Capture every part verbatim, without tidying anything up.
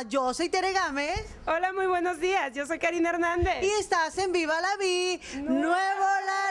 yo soy Tere Gámez. Hola, muy buenos días. Yo soy Karina Hernández. Y estás en Viva la Vi, Nuevo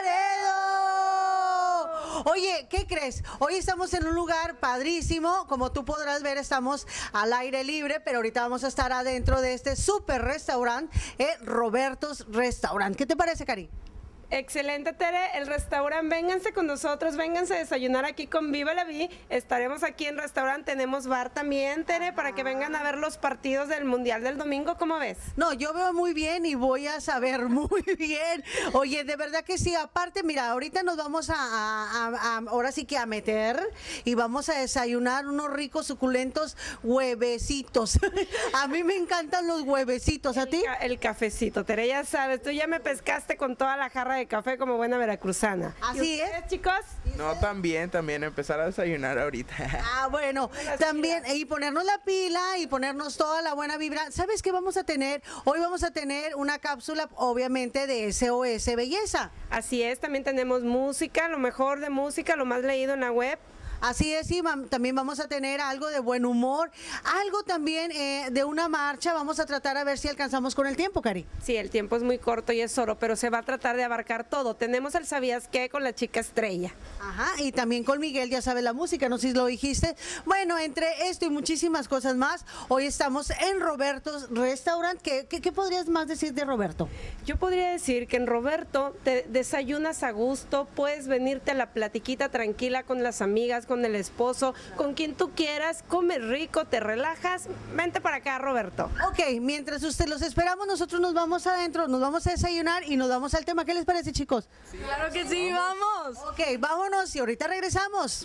Laredo. Oye, ¿qué crees? Hoy estamos en un lugar padrísimo. Como tú podrás ver, estamos al aire libre, pero ahorita vamos a estar adentro de este súper restaurante, eh, Roberto's Restaurant. ¿Qué te parece, Cari? Excelente, Tere. El restaurante, vénganse con nosotros, vénganse a desayunar aquí con Viva la Vi. Estaremos aquí en restaurante, tenemos bar también, Tere, para que vengan a ver los partidos del Mundial del domingo. ¿Cómo ves? No, yo veo muy bien y voy a saber muy bien. Oye, de verdad que sí. Aparte, mira, ahorita nos vamos a, a, a, a ahora sí que a meter y vamos a desayunar unos ricos, suculentos huevecitos. A mí me encantan los huevecitos. ¿A ti? El, el cafecito, Tere, ya sabes, tú ya me pescaste con toda la jarra de café como buena veracruzana. Así es, chicos. No, también, también empezar a desayunar ahorita. Ah, bueno, también, y ponernos la pila y ponernos toda la buena vibra. ¿Sabes qué vamos a tener? Hoy vamos a tener una cápsula, obviamente, de S O S Belleza. Así es, también tenemos música, lo mejor de música, lo más leído en la web. Así es, y también vamos a tener algo de buen humor, algo también eh, de una marcha. Vamos a tratar a ver si alcanzamos con el tiempo, Cari. Sí, el tiempo es muy corto y es oro, pero se va a tratar de abarcar todo. Tenemos el ¿Sabías qué? Con la chica estrella. Ajá, y también con Miguel, ya sabes, la música, no sé si lo dijiste. Bueno, entre esto y muchísimas cosas más, hoy estamos en Roberto's Restaurant. ¿Qué, qué, qué podrías más decir de Roberto? Yo podría decir que en Roberto te desayunas a gusto, puedes venirte a la platiquita tranquila con las amigas, con el esposo, con quien tú quieras, comes rico, te relajas, vente para acá, Roberto. Ok, mientras usted los esperamos, nosotros nos vamos adentro, nos vamos a desayunar y nos vamos al tema. ¿Qué les parece, chicos? Sí, claro que sí, vamos. Ok, vámonos y ahorita regresamos.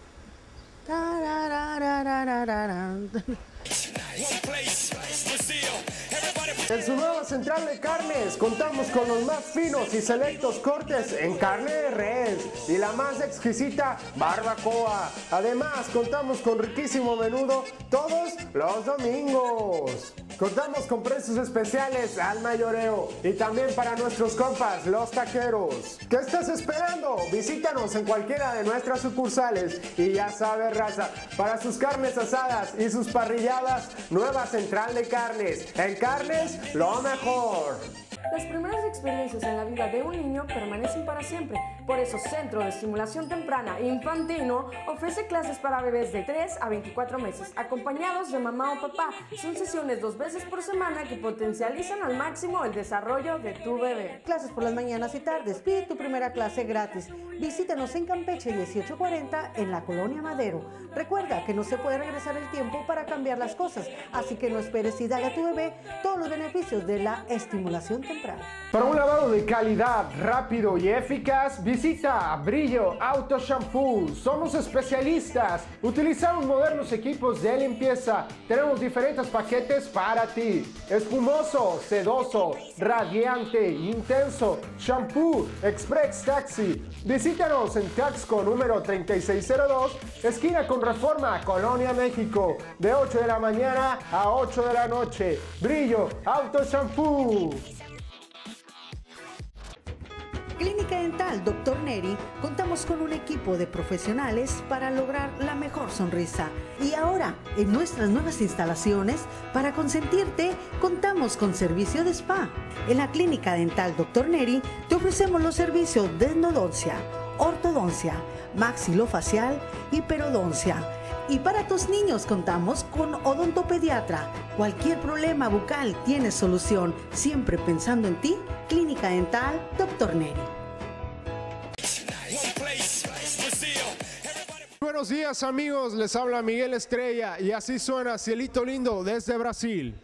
En su nueva central de carnes contamos con los más finos y selectos cortes en carne de res y la más exquisita barbacoa. Además contamos con riquísimo menudo todos los domingos. Contamos con precios especiales al mayoreo y también para nuestros compas, los taqueros. ¿Qué estás esperando? Visítanos en cualquiera de nuestras sucursales y ya sabes, raza, para sus carnes asadas y sus parrilladas, nueva central de carnes. En carnes, lo mejor. Las primeras experiencias en la vida de un niño permanecen para siempre. Por eso Centro de Estimulación Temprana Infantino ofrece clases para bebés de tres a veinticuatro meses, acompañados de mamá o papá. Son sesiones dos veces por semana que potencializan al máximo el desarrollo de tu bebé. Clases por las mañanas y tardes. Pide tu primera clase gratis. Visítanos en Campeche dieciocho cuarenta en la Colonia Madero. Recuerda que no se puede regresar el tiempo para cambiar las cosas, así que no esperes y dale a tu bebé todos los beneficios de la estimulación temprana. Para un lavado de calidad, rápido y eficaz, visita Brillo Auto Shampoo. Somos especialistas. Utilizamos modernos equipos de limpieza. Tenemos diferentes paquetes para ti. Espumoso, sedoso, radiante, intenso, shampoo, Express Taxi. Visítanos en Taxco número treinta y seis cero dos, esquina con Reforma, Colonia, México, de ocho de la mañana a ocho de la noche. Brillo Auto Shampoo. Clínica Dental doctor Neri, contamos con un equipo de profesionales para lograr la mejor sonrisa. Y ahora, en nuestras nuevas instalaciones, para consentirte, contamos con servicio de spa. En la Clínica Dental doctor Neri te ofrecemos los servicios de endodoncia, ortodoncia, maxilofacial y perodoncia. Y para tus niños contamos con odontopediatra. Cualquier problema bucal tiene solución. Siempre pensando en ti, Clínica Dental doctor Neri. Buenos días, amigos, les habla Miguel Estrella y así suena Cielito Lindo desde Brasil.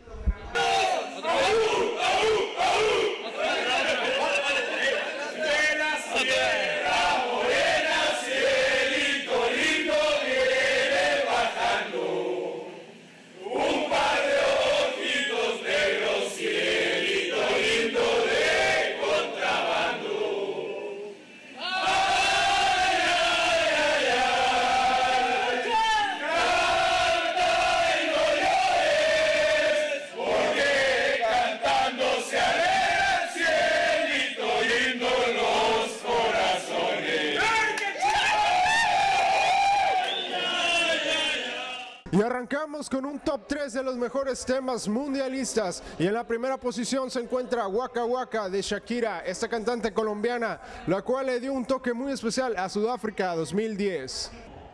arrancamos con un top tres de los mejores temas mundialistas y en la primera posición se encuentra Waka Waka de Shakira, esta cantante colombiana, la cual le dio un toque muy especial a Sudáfrica dos mil diez.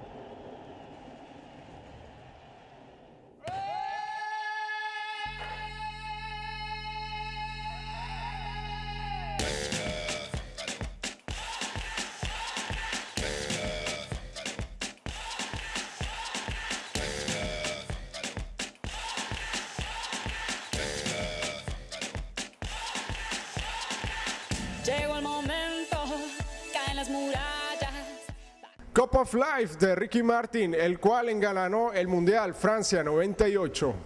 Llegó el momento, caen las murallas. Cup of Life de Ricky Martin, el cual engalanó el Mundial Francia noventa y ocho.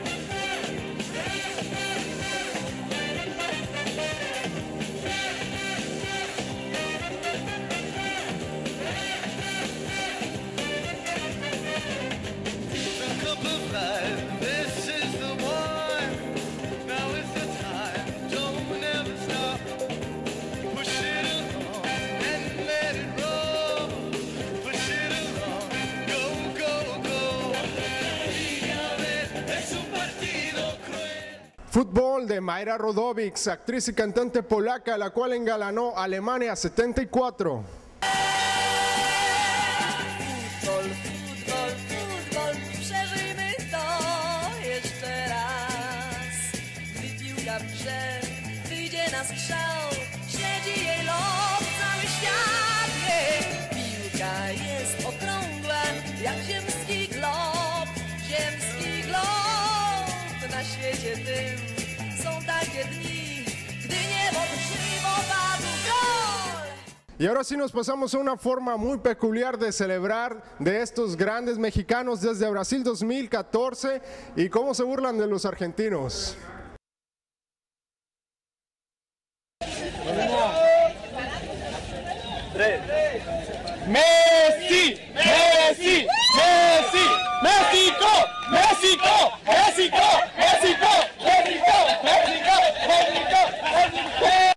Fútbol de Mayra Rodowicz, actriz y cantante polaca, la cual engalanó a Alemania setenta y cuatro. Fútbol, fútbol, fútbol, przeżyjmy to jeszcze raz. Gdy piłka w grze, wyjdzie na strzał, śledzi jej los cały świat. Jej piłka jest okrągła, jak ziemski glob, ziemski glob. Na świecie tym są takie dni, gdy niebo przyjmowało gol. Y ahora sí nos pasamos a una forma muy peculiar de celebrar de estos grandes mexicanos desde Brasil dos mil catorce y cómo se burlan de los argentinos. Messi, Messi, Messi, México, México, México, México, México, México, México, México.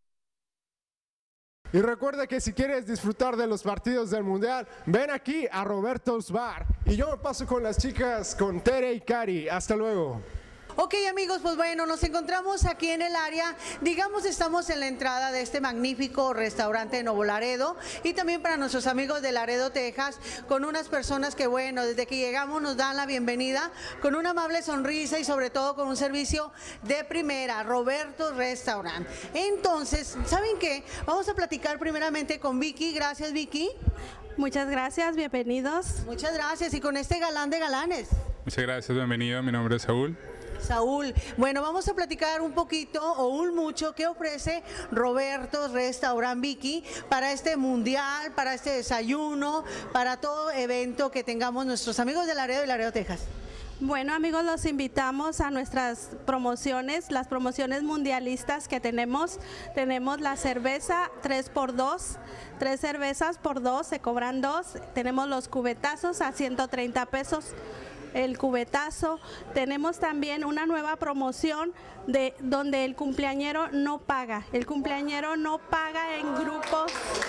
Y recuerda que si quieres disfrutar de los partidos del Mundial, ven aquí a Roberto's Bar. Y yo me paso con las chicas, con Tere y Cari. Hasta luego. Ok amigos, pues bueno, nos encontramos aquí en el área, digamos estamos en la entrada de este magnífico restaurante de Nuevo Laredo y también para nuestros amigos de Laredo, Texas, con unas personas que bueno, desde que llegamos nos dan la bienvenida con una amable sonrisa y sobre todo con un servicio de primera, Roberto's Restaurant. Entonces, ¿saben qué? Vamos a platicar primeramente con Vicky, gracias Vicky. Muchas gracias, bienvenidos. Muchas gracias y con este galán de galanes. Muchas gracias, bienvenido, mi nombre es Saúl. Saúl, bueno, vamos a platicar un poquito o un mucho qué ofrece Roberto's Restaurant Vicky para este mundial, para este desayuno, para todo evento que tengamos nuestros amigos de Laredo y Laredo, Texas. Bueno amigos, los invitamos a nuestras promociones, las promociones mundialistas que tenemos. Tenemos la cerveza tres por dos, tres cervezas por dos, se cobran dos. Tenemos los cubetazos a ciento treinta pesos. El cubetazo. Tenemos también una nueva promoción de donde el cumpleañero no paga. El cumpleañero no paga en grupos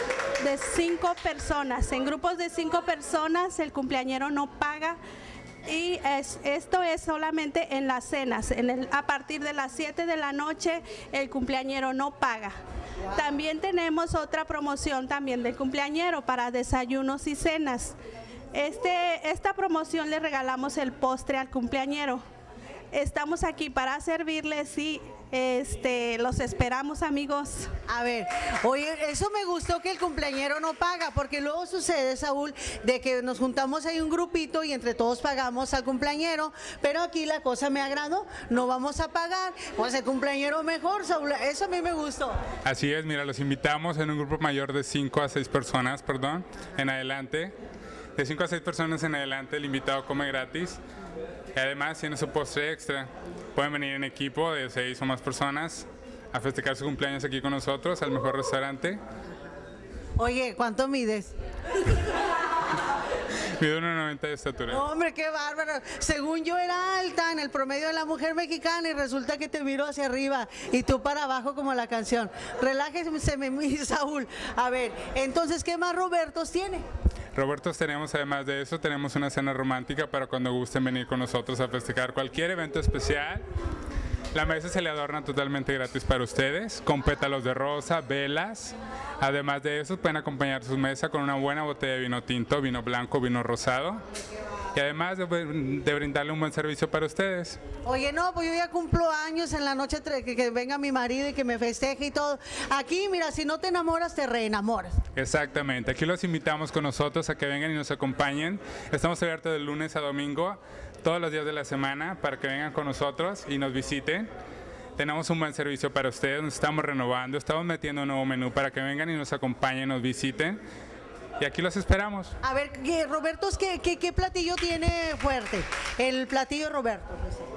de cinco personas. En grupos de cinco personas el cumpleañero no paga. Y es, esto es solamente en las cenas. En el, a partir de las siete de la noche el cumpleañero no paga. También tenemos otra promoción también del cumpleañero para desayunos y cenas. Este, esta promoción le regalamos el postre al cumpleañero. Estamos aquí para servirles y este, los esperamos amigos. A ver, oye, eso me gustó que el cumpleañero no paga, porque luego sucede, Saúl, de que nos juntamos ahí un grupito y entre todos pagamos al cumpleañero, pero aquí la cosa me agradó, no vamos a pagar, pues el cumpleañero mejor, Saúl, eso a mí me gustó. Así es, mira, los invitamos en un grupo mayor de cinco a seis personas, perdón, en adelante. De cinco a seis personas en adelante el invitado come gratis y además tiene su postre extra. Pueden venir en equipo de seis o más personas a festejar su cumpleaños aquí con nosotros al mejor restaurante. Oye, ¿cuánto mides? Mido uno noventa de estatura. No, hombre, qué bárbaro. Según yo era alta en el promedio de la mujer mexicana y resulta que te miro hacia arriba y tú para abajo como la canción. Relájese, mi Saúl. A ver, entonces, ¿qué más Robertos tiene? Robertos tenemos, además de eso, tenemos una cena romántica para cuando gusten venir con nosotros a festejar cualquier evento especial. La mesa se le adorna totalmente gratis para ustedes, con pétalos de rosa, velas. Además de eso, pueden acompañar su mesa con una buena botella de vino tinto, vino blanco, vino rosado. Y además de, de brindarle un buen servicio para ustedes. Oye, no, pues yo ya cumplo años en la noche, que, que venga mi marido y que me festeje y todo. Aquí, mira, si no te enamoras, te reenamoras. Exactamente. Aquí los invitamos con nosotros a que vengan y nos acompañen. Estamos abiertos de lunes a domingo, todos los días de la semana, para que vengan con nosotros y nos visiten. Tenemos un buen servicio para ustedes, nos estamos renovando, estamos metiendo un nuevo menú para que vengan y nos acompañen, nos visiten. Y aquí los esperamos. A ver, Roberto, ¿qué, qué, qué platillo tiene fuerte? El platillo Roberto.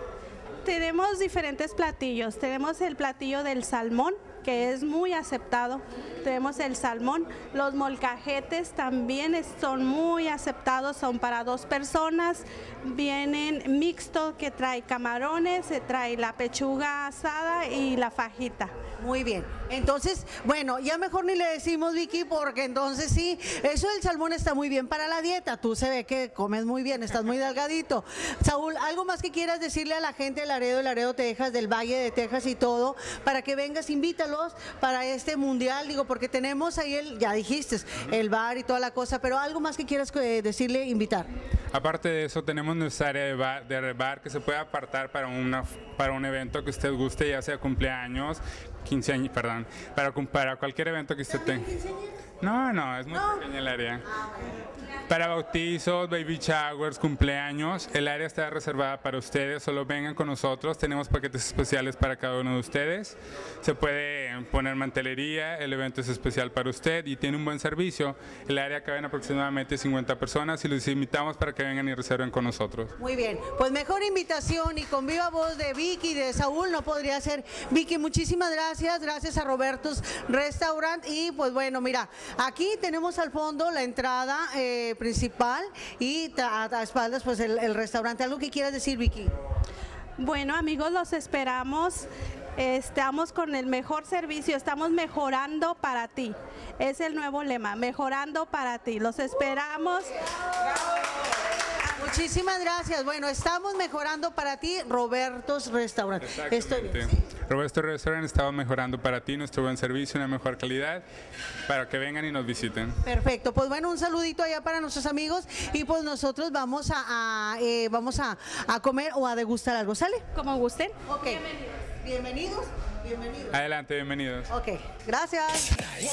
Tenemos diferentes platillos. Tenemos el platillo del salmón, que es muy aceptado. Tenemos el salmón. Los molcajetes también son muy aceptados, son para dos personas. Vienen mixto, que trae camarones, se trae la pechuga asada y la fajita. Muy bien. Entonces, bueno, ya mejor ni le decimos, Vicky, porque entonces sí, eso del salmón está muy bien para la dieta. Tú se ve que comes muy bien, estás muy delgadito. Saúl, ¿algo más que quieras decirle a la gente de Laredo, de Laredo, Texas, del Valle de Texas y todo, para que vengas, invítalos para este mundial? Digo, porque tenemos ahí el, ya dijiste, el bar y toda la cosa, pero algo más que quieras decirle, invitar. Aparte de eso, tenemos nuestra área de bar, de bar que se puede apartar para, una, para un evento que usted guste, ya sea cumpleaños, quince años, perdón, para, para cualquier evento que usted tenga. No, no, es muy no. pequeña el área. Para bautizos, baby showers, cumpleaños, el área está reservada para ustedes, solo vengan con nosotros, tenemos paquetes especiales para cada uno de ustedes, se puede poner mantelería, el evento es especial para usted y tiene un buen servicio. El área caben aproximadamente cincuenta personas y los invitamos para que vengan y reserven con nosotros. Muy bien, pues mejor invitación y con viva voz de Vicky y de Saúl no podría ser. Vicky, muchísimas gracias, gracias a Roberto's Restaurant y pues bueno, mira, aquí tenemos al fondo la entrada eh, principal y a, a espaldas pues el, el restaurante. ¿Algo que quieras decir, Vicky? Bueno, amigos, los esperamos. Estamos con el mejor servicio, estamos mejorando para ti. Es el nuevo lema, mejorando para ti. Los esperamos. Muchísimas gracias. Bueno, estamos mejorando para ti, Roberto's Restaurant. Estoy bien, ¿sí? Roberto's Restaurant estamos mejorando para ti, nuestro buen servicio, una mejor calidad, para que vengan y nos visiten. Perfecto. Pues bueno, un saludito allá para nuestros amigos y pues nosotros vamos a, a eh, vamos a, a comer o a degustar algo. ¿Sale? Como gusten. Ok. Bienvenidos. Bienvenidos. Bienvenidos. Adelante, bienvenidos. Ok, gracias.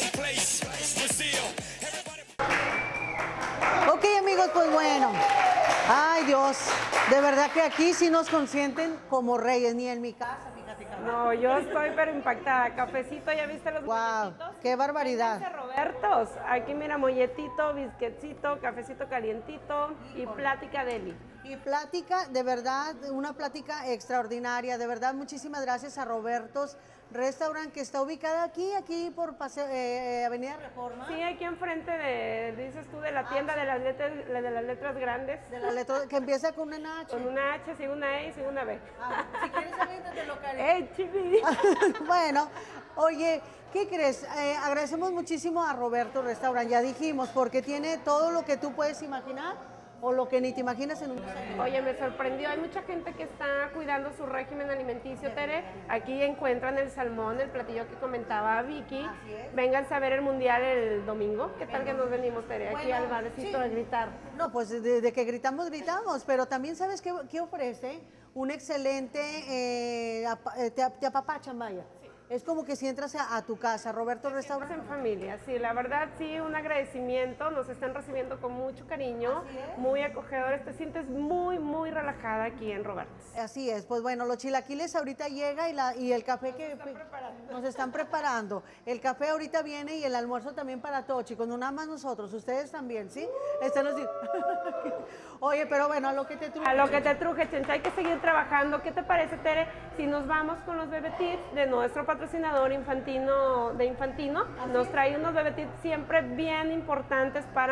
Ok, amigos, pues bueno. Ay, Dios, de verdad que aquí sí nos consienten como reyes, ni en mi casa, fíjate. No, yo estoy pero impactada. Cafecito, ¿ya viste los wow, molletitos? ¡Qué barbaridad! Vénganse, Robertos. Aquí mira, molletito, bisquetcito, cafecito calientito y plática deli. Y plática, de verdad, una plática extraordinaria. De verdad, muchísimas gracias a Roberto's Restaurant, que está ubicada aquí, aquí por paseo, eh, Avenida Reforma. Sí, aquí enfrente de, dices tú, de la tienda ah, de, las letras, de las letras grandes. De las letras, que empieza con una H. Con una H, sigue una E y sigue una B. Ah, si quieres salir de local. ¡Ey, chibi! Bueno, oye, ¿qué crees? Eh, agradecemos muchísimo a Roberto's Restaurant, ya dijimos, porque tiene todo lo que tú puedes imaginar. O lo que ni te imaginas en un desayuno. Oye, me sorprendió, hay mucha gente que está cuidando su régimen alimenticio, Tere. Aquí encuentran el salmón, el platillo que comentaba Vicky. Vénganse a ver el mundial el domingo. ¿Qué tal que nos venimos, Tere? Aquí bueno, al barcito sí. a gritar. No, pues de, de que gritamos, gritamos. Pero también, ¿sabes qué, qué ofrece? Un excelente, eh, te, te apapachan, vaya. Sí. Es como que si entras a, a tu casa, Roberto's Restaurant. En familia, sí, la verdad sí, un agradecimiento, nos están recibiendo con mucho cariño, muy acogedores, te sientes muy, muy relajada aquí en Roberto's. Así es, pues bueno, los chilaquiles ahorita llega y, la, y el café que nos están, nos están preparando, el café ahorita viene y el almuerzo también para Tochi, con nada más nosotros, ustedes también, ¿sí? Están los... Oye, pero bueno, a lo que te truje. A lo que te truje, Chencha, hay que seguir trabajando. ¿Qué te parece, Tere, si nos vamos con los bebé tips de nuestro patrocinador Infantino de Infantino? Así nos trae unos bebé tips siempre bien importantes para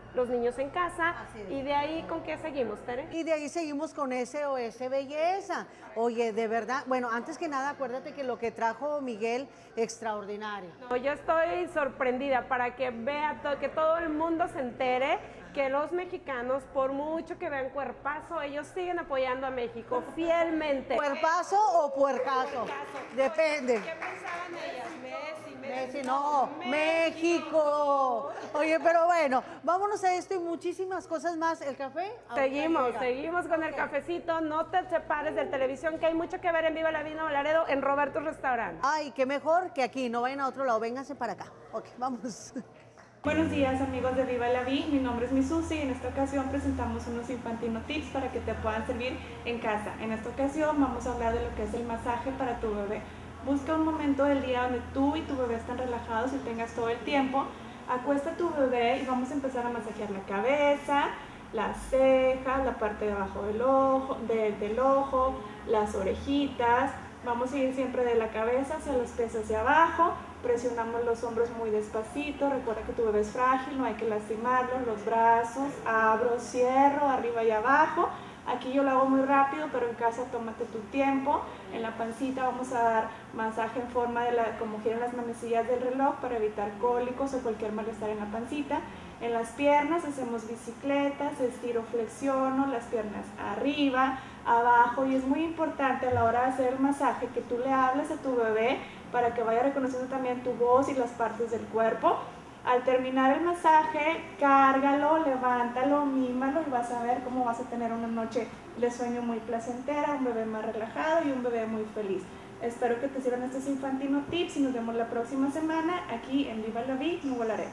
los niños en casa. Y de ahí, ¿con qué seguimos, Tere? Y de ahí seguimos con S O S Belleza. Oye, de verdad, bueno, antes que nada, acuérdate que lo que trajo Miguel, extraordinario. No, yo estoy sorprendida para que vea, to- que todo el mundo se entere que los mexicanos, por mucho que vean Cuerpazo, ellos siguen apoyando a México fielmente. ¿Cuerpazo o puercazo? Depende. ¿Qué pensaban ellas? Messi, Messi, no, México. Oye, pero bueno, vámonos a esto y muchísimas cosas más. ¿El café? Seguimos, seguimos con el cafecito. No te separes de televisión, que hay mucho que ver en Viva la Vida Nuevo Laredo, en Roberto's Restaurant. Ay, qué mejor que aquí, no vayan a otro lado, vénganse para acá. Ok, vamos. Buenos días, amigos de Viva la Vi, mi nombre es Misusi y en esta ocasión presentamos unos Infantino Tips para que te puedan servir en casa. En esta ocasión vamos a hablar de lo que es el masaje para tu bebé. Busca un momento del día donde tú y tu bebé estén relajados y tengas todo el tiempo. Acuesta a tu bebé y vamos a empezar a masajear la cabeza, las cejas, la parte de abajo del ojo, de, del ojo, las orejitas. Vamos a ir siempre de la cabeza hacia los pies hacia abajo. Presionamos los hombros muy despacito. Recuerda que tu bebé es frágil, no hay que lastimarlo. Los brazos, abro, cierro, arriba y abajo. Aquí yo lo hago muy rápido, pero en casa tómate tu tiempo. En la pancita vamos a dar masaje en forma de la, como quieren las manecillas del reloj, para evitar cólicos o cualquier malestar en la pancita. En las piernas hacemos bicicletas, estiro, flexiono, las piernas arriba, abajo, y es muy importante a la hora de hacer el masaje que tú le hables a tu bebé para que vaya reconociendo también tu voz y las partes del cuerpo. Al terminar el masaje, cárgalo, levántalo, mímalo y vas a ver cómo vas a tener una noche de sueño muy placentera, un bebé más relajado y un bebé muy feliz. Espero que te sirvan estos Infantino Tips y nos vemos la próxima semana aquí en Viva la Vi Nuevo Laredo.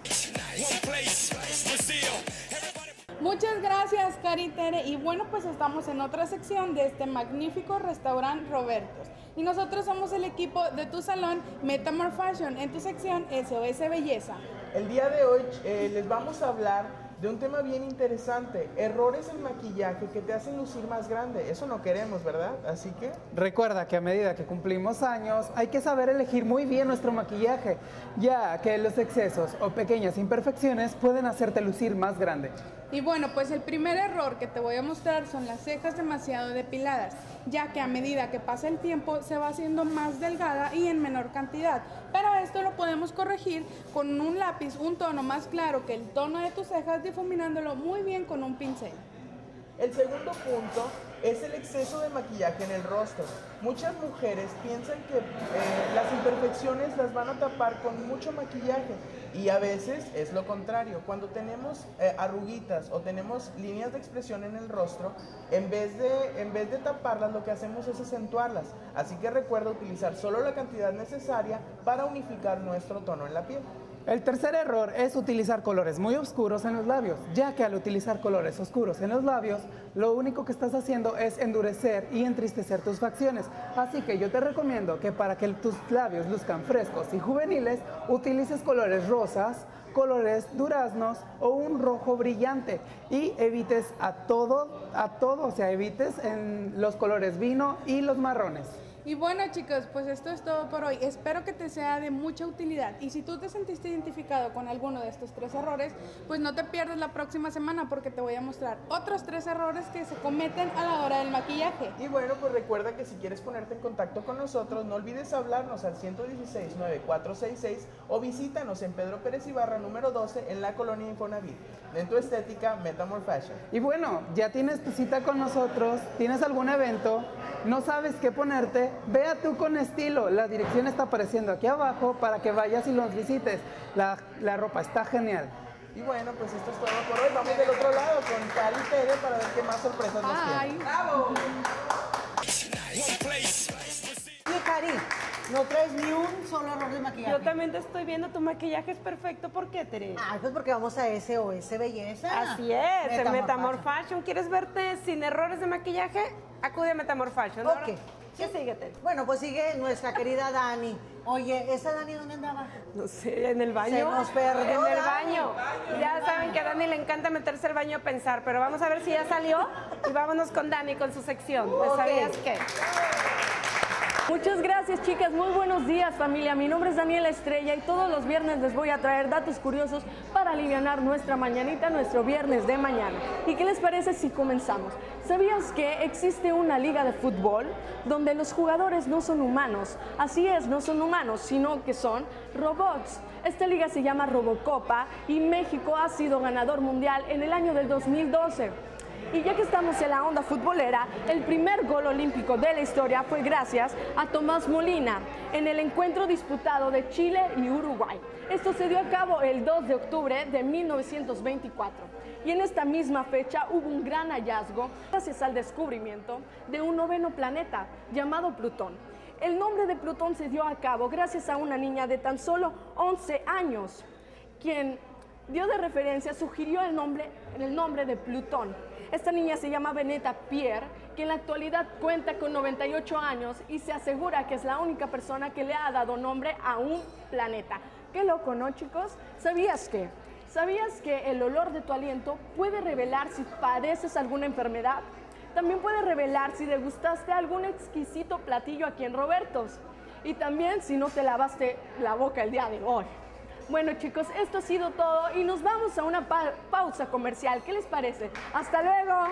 Muchas gracias, Cari, Tere. Y bueno, pues estamos en otra sección de este magnífico restaurante Roberto's. Y nosotros somos el equipo de tu salón Metamor Fashion en tu sección S O S Belleza. El día de hoy eh, les vamos a hablar de un tema bien interesante, errores en maquillaje que te hacen lucir más grande. Eso no queremos, ¿verdad? Así que... Recuerda que a medida que cumplimos años, hay que saber elegir muy bien nuestro maquillaje, ya que los excesos o pequeñas imperfecciones pueden hacerte lucir más grande. Y bueno, pues el primer error que te voy a mostrar son las cejas demasiado depiladas, ya que a medida que pasa el tiempo se va haciendo más delgada y en menor cantidad. Pero esto lo podemos corregir con un lápiz, un tono más claro que el tono de tus cejas, difuminándolo muy bien con un pincel. El segundo punto es el exceso de maquillaje en el rostro. Muchas mujeres piensan que eh, las imperfecciones las van a tapar con mucho maquillaje y a veces es lo contrario. Cuando tenemos eh, arruguitas o tenemos líneas de expresión en el rostro, en vez, de, en vez de taparlas, lo que hacemos es acentuarlas. Así que recuerda utilizar solo la cantidad necesaria para unificar nuestro tono en la piel. El tercer error es utilizar colores muy oscuros en los labios, ya que al utilizar colores oscuros en los labios, lo único que estás haciendo es endurecer y entristecer tus facciones. Así que yo te recomiendo que para que tus labios luzcan frescos y juveniles, utilices colores rosas, colores duraznos o un rojo brillante y evites a todo, a todo, o sea, evites en los colores vino y los marrones. Y bueno, chicos, pues esto es todo por hoy. Espero que te sea de mucha utilidad. Y si tú te sentiste identificado con alguno de estos tres errores, pues no te pierdas la próxima semana, porque te voy a mostrar otros tres errores que se cometen a la hora del maquillaje. Y bueno, pues recuerda que si quieres ponerte en contacto con nosotros, no olvides hablarnos al ciento dieciséis, nueve cuatro seis seis o visítanos en Pedro Pérez Ibarra número doce en la colonia Infonavit. En tu estética, Metamor Fashion. Y bueno, ya tienes tu cita con nosotros, tienes algún evento, no sabes qué ponerte, ve a tú con estilo. La dirección está apareciendo aquí abajo para que vayas y los visites. La, la ropa está genial. Y bueno, pues esto es todo por hoy. Vamos del otro lado con Cari y Tere para ver qué más sorpresas nos tienen. ¡Bravo! Oye, Cari, no traes ni un solo error de maquillaje. Yo también te estoy viendo, tu maquillaje es perfecto. ¿Por qué, Tere? Ah, pues porque vamos a S O S Belleza. Así es, en Metamor Fashion. ¿Quieres verte sin errores de maquillaje? Acude a Metamor Fashion. Ok. ¿Qué sigue, Tere? Bueno, pues sigue nuestra querida Dani. Oye, ¿esa Dani dónde andaba? No sé, en el baño. Se nos perdió, En el Dani. baño. Ya saben que a Dani le encanta meterse al baño a pensar, pero vamos a ver si ya salió y vámonos con Dani con su sección. ¿Pues Ok. sabías qué? Muchas gracias, chicas. Muy buenos días, familia. Mi nombre es Daniela Estrella y todos los viernes les voy a traer datos curiosos para alivianar nuestra mañanita, nuestro viernes de mañana. ¿Y qué les parece si comenzamos? ¿Sabías que existe una liga de fútbol donde los jugadores no son humanos? Así es, no son humanos, sino que son robots. Esta liga se llama Robocopa y México ha sido ganador mundial en el año del dos mil doce. Y ya que estamos en la onda futbolera, el primer gol olímpico de la historia fue gracias a Tomás Molina en el encuentro disputado de Chile y Uruguay. Esto se dio a cabo el dos de octubre de mil novecientos veinticuatro. Y en esta misma fecha hubo un gran hallazgo gracias al descubrimiento de un noveno planeta llamado Plutón. El nombre de Plutón se dio a cabo gracias a una niña de tan solo once años, quien dio de referencia, sugirió el nombre, el nombre de Plutón. Esta niña se llama Beneta Pierre, que en la actualidad cuenta con noventa y ocho años y se asegura que es la única persona que le ha dado nombre a un planeta. Qué loco, ¿no, chicos? ¿Sabías qué? ¿Sabías que el olor de tu aliento puede revelar si padeces alguna enfermedad? También puede revelar si degustaste algún exquisito platillo aquí en Robertos. Y también si no te lavaste la boca el día de hoy. Bueno, chicos, esto ha sido todo y nos vamos a una pa pausa comercial. ¿Qué les parece? ¡Hasta luego!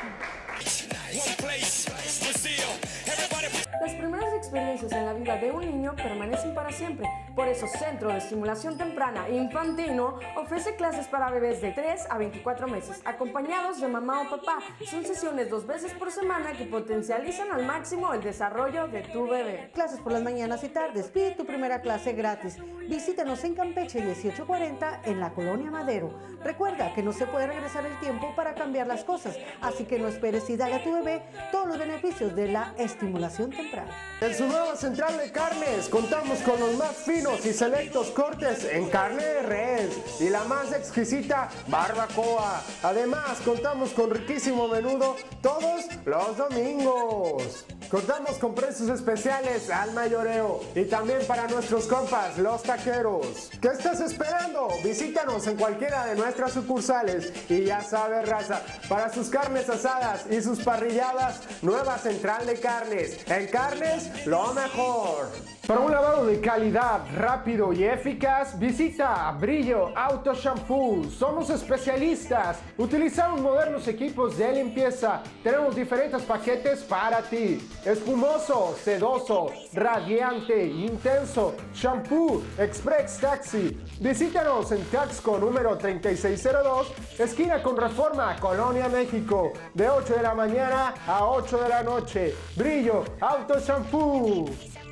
Las primeras experiencias en la vida de un niño permanecen para siempre. Por eso, Centro de Estimulación Temprana Infantino ofrece clases para bebés de tres a veinticuatro meses, acompañados de mamá o papá. Son sesiones dos veces por semana que potencializan al máximo el desarrollo de tu bebé. Clases por las mañanas y tardes. Pide tu primera clase gratis. Visítanos en Campeche dieciocho cuarenta en la Colonia Madero. Recuerda que no se puede regresar el tiempo para cambiar las cosas, así que no esperes y dale a tu bebé todos los beneficios de la estimulación temprana. En su nueva central de carnes contamos con los más finos y selectos cortes en carne de res y la más exquisita barbacoa. Además contamos con riquísimo menudo todos los domingos. Contamos con precios especiales al mayoreo y también para nuestros compas, los taqueros. ¿Qué estás esperando? Visítanos en cualquiera de nuestras sucursales y ya sabes, raza, para sus carnes asadas y sus parrilladas, nueva central de carnes. En carnes, lo mejor. Para un lavado de calidad, rápido y eficaz, visita Brillo Auto Shampoo. Somos especialistas. Utilizamos modernos equipos de limpieza. Tenemos diferentes paquetes para ti. Espumoso, sedoso, radiante, intenso, shampoo, express taxi. Visítanos en Taxco número treinta y seis cero dos, esquina con Reforma, Colonia, México, de ocho de la mañana a ocho de la noche. Brillo Auto Shampoo.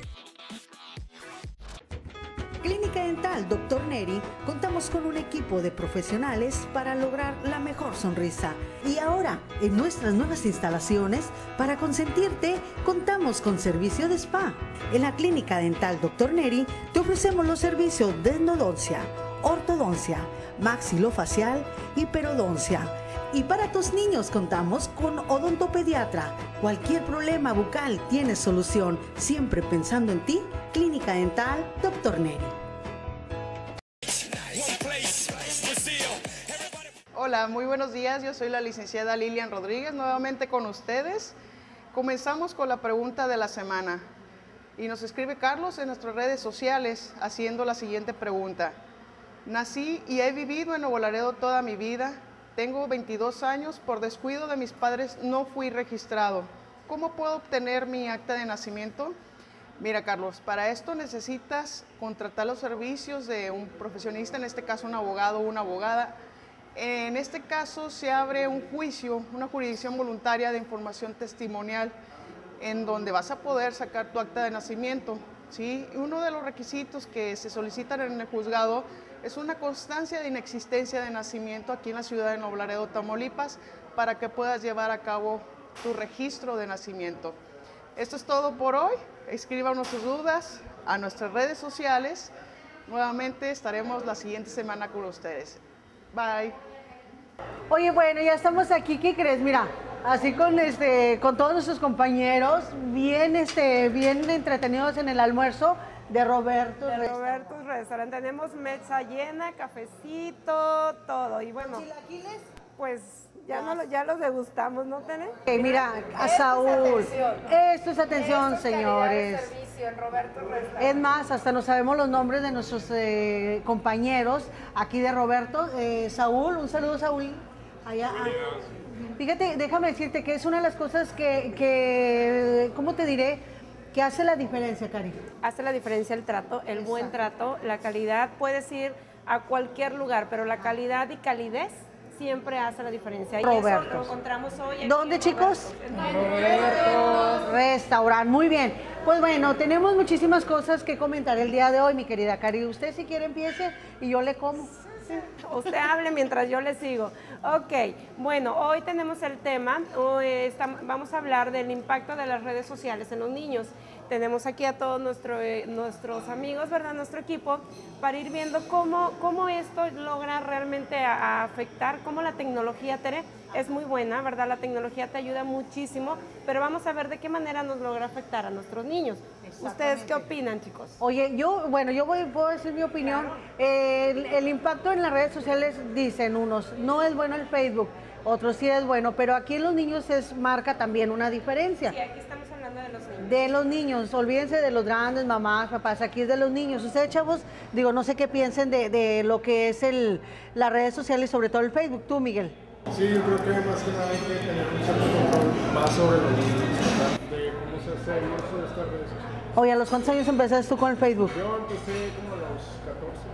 Clínica Dental doctor Neri, contamos con un equipo de profesionales para lograr la mejor sonrisa. Y ahora, en nuestras nuevas instalaciones, para consentirte, contamos con servicio de spa. En la Clínica Dental doctor Neri te ofrecemos los servicios de endodoncia, ortodoncia, maxilofacial y perodoncia. Y para tus niños contamos con odontopediatra. Cualquier problema bucal tiene solución. Siempre pensando en ti, Clínica Dental doctor Neri. Hola, muy buenos días. Yo soy la licenciada Lilian Rodríguez, nuevamente con ustedes. Comenzamos con la pregunta de la semana. Y nos escribe Carlos en nuestras redes sociales haciendo la siguiente pregunta. Nací y he vivido en Nuevo Laredo toda mi vida. Tengo veintidós años, por descuido de mis padres no fui registrado. ¿Cómo puedo obtener mi acta de nacimiento? Mira, Carlos, para esto necesitas contratar los servicios de un profesionista, en este caso un abogado o una abogada. En este caso se abre un juicio, una jurisdicción voluntaria de información testimonial, en donde vas a poder sacar tu acta de nacimiento, ¿sí? Uno de los requisitos que se solicitan en el juzgado es una constancia de inexistencia de nacimiento aquí en la ciudad de Nuevo Laredo, Tamaulipas, para que puedas llevar a cabo tu registro de nacimiento. Esto es todo por hoy. Escríbanos sus dudas a nuestras redes sociales. Nuevamente estaremos la siguiente semana con ustedes. Bye. Oye, bueno, ya estamos aquí. ¿Qué crees? Mira, así con este, con todos nuestros compañeros, bien, este, bien entretenidos en el almuerzo de Roberto. De Roberto's Restaurant. Tenemos mesa llena, cafecito, todo. Y bueno. ¿Chilaquiles? pues ya, no, lo- ya los degustamos, ¿no, Tere? Ok, mira, a Esto Saúl. es atención. Esto es atención, Esto es calidad de señores. servicio en Roberto Restaurante. Es más, hasta no sabemos los nombres de nuestros eh, compañeros aquí de Roberto. Eh, Saúl, un saludo, Saúl. Allá. ah. Fíjate, déjame decirte que es una de las cosas que, que ¿cómo te diré? Que hace la diferencia, Cari. Hace la diferencia el trato, el buen trato, la calidad. Puedes ir a cualquier lugar, pero la calidad y calidez siempre hace la diferencia. Y eso Roberto. lo encontramos hoy aquí ¿Dónde, en chicos? Roberto. Restaurante, muy bien. Pues bueno, tenemos muchísimas cosas que comentar el día de hoy, mi querida Cari. Usted si quiere empiece y yo le como. Usted hable mientras yo le sigo. Ok, bueno, hoy tenemos el tema, hoy estamos- vamos a hablar del impacto de las redes sociales en los niños. Tenemos aquí a todos nuestro, eh, nuestros amigos, ¿verdad? Nuestro equipo, para ir viendo cómo, cómo esto logra realmente a, a afectar, cómo la tecnología, Tere, es muy buena, ¿verdad? La tecnología te ayuda muchísimo, pero vamos a ver de qué manera nos logra afectar a nuestros niños. ¿Ustedes qué opinan, chicos? Oye, yo, bueno, yo voy, puedo decir mi opinión. El, el impacto en las redes sociales, dicen unos, no es bueno el Facebook, otros sí es bueno, pero aquí en los niños es marca también una diferencia. Sí, aquí estamos hablando de los niños. De los niños, olvídense de los grandes, mamás, papás, aquí es de los niños. Ustedes, chavos, digo, no sé qué piensen de, de lo que es el, las redes sociales, sobre todo el Facebook. Tú, Miguel. Sí, yo creo que más que nada hay que tener un cierto control más sobre los niños, ¿verdad? De cómo se hace el uso de estas redes sociales. Oye, ¿a los cuántos años empezaste tú con el Facebook? Yo empecé como a los catorce.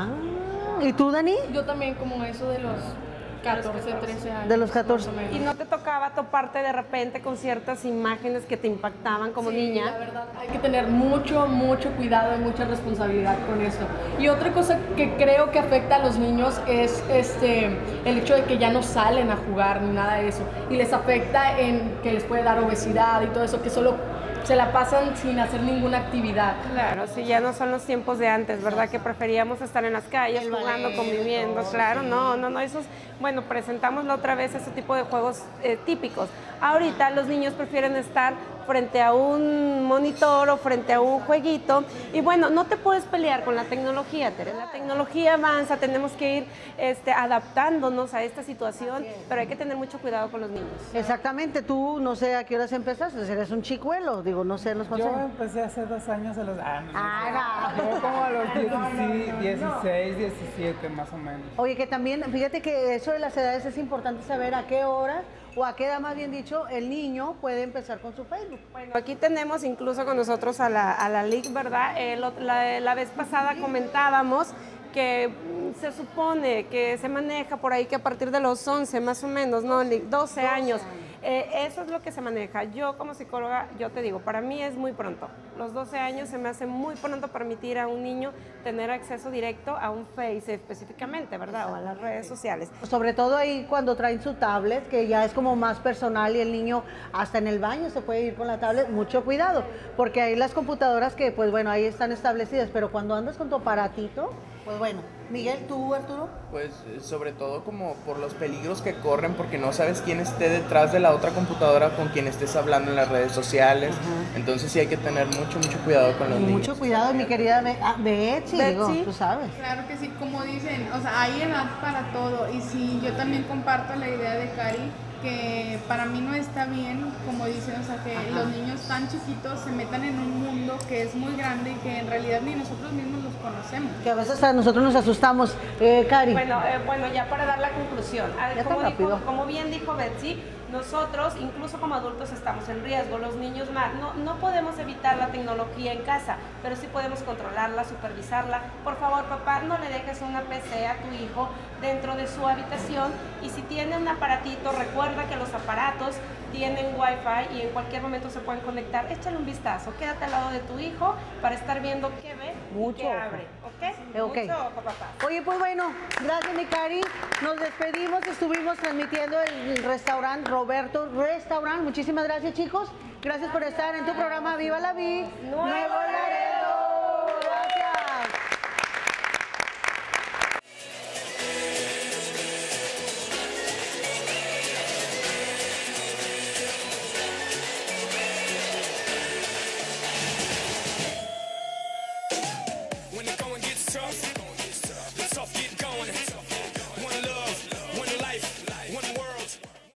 Ah, ¿y tú, Dani? Yo también como eso de los catorce, trece años. De los catorce. más o menos. ¿Y no te tocaba toparte de repente con ciertas imágenes que te impactaban como Sí, niña? la verdad, hay que tener mucho, mucho cuidado y mucha responsabilidad con esto. Y otra cosa que creo que afecta a los niños es este, el hecho de que ya no salen a jugar ni nada de eso. Y les afecta en que les puede dar obesidad y todo eso, que solo se la pasan sin hacer ninguna actividad. Claro, sí, ya no son los tiempos de antes, ¿verdad? Que preferíamos estar en las calles jugando, conviviendo, claro, no, no, no, esos, bueno, presentamos la otra vez ese tipo de juegos eh, típicos. Ahorita los niños prefieren estar frente a un monitor o frente a un jueguito y bueno, no te puedes pelear con la tecnología, Tere. La tecnología avanza, tenemos que ir este, adaptándonos a esta situación, pero hay que tener mucho cuidado con los niños. Exactamente, tú no sé a qué horas empezaste, eres un chicuelo, digo, no sé los Yo cuántos. empecé hace dos años a los... Ah, no, no, Ah, no. no. Yo como a los dieciséis, dieciséis, diecisiete más o menos. Oye, que también, fíjate que eso de las edades es importante saber a qué hora o a qué edad, más bien dicho, el niño puede empezar con su Facebook. Bueno, aquí tenemos incluso con nosotros a la, a la Lic, ¿verdad? El ot- la, la vez pasada comentábamos que mm, se supone que se maneja por ahí que a partir de los once más o menos, ¿no, Lic? doce años. Eh, eso es lo que se maneja. Yo como psicóloga, yo te digo, para mí es muy pronto. Los doce años se me hace muy pronto permitir a un niño tener acceso directo a un Face específicamente, ¿verdad? O a las redes sociales. Sobre todo ahí cuando traen su tablet, que ya es como más personal y el niño hasta en el baño se puede ir con la tablet, mucho cuidado, porque hay las computadoras que pues bueno, ahí están establecidas, pero cuando andas con tu aparatito, pues bueno. Miguel, ¿tú, Arturo? Pues eh, sobre todo como por los peligros que corren, porque no sabes quién esté detrás de la otra computadora con quien estés hablando en las redes sociales. Entonces sí hay que tener mucho, mucho cuidado con los niños. Mucho cuidado, mi querida Be- ah, Betsy, digo, tú sabes. Claro que sí, como dicen, o sea, hay edad para todo. Y sí, yo también comparto la idea de Cari, que para mí no está bien, como dicen, o sea, que Ajá. los niños tan chiquitos se metan en un mundo que es muy grande y que en realidad ni nosotros mismos los conocemos. Que a veces a nosotros nos asustamos, eh, Cari. Bueno, eh, bueno, ya para dar la conclusión, ah, Ya como, tan dijo- rápido. como bien dijo Betsy, nosotros, incluso como adultos, estamos en riesgo, los niños más. No, no podemos evitar la tecnología en casa, pero sí podemos controlarla, supervisarla. Por favor, papá, no le dejes una P C a tu hijo dentro de su habitación y si tiene un aparatito, recuerda que los aparatos tienen Wi-Fi y en cualquier momento se pueden conectar. Échale un vistazo, quédate al lado de tu hijo para estar viendo qué ve Mucho y qué ojo. abre, ¿ok? Eh, ok. Mucho ojo, papá. Oye, pues bueno, gracias, mi Cari. Nos despedimos, estuvimos transmitiendo el restaurante Roberto Restaurant. Muchísimas gracias, chicos. Gracias por estar en tu programa Viva la Vi. Nuevo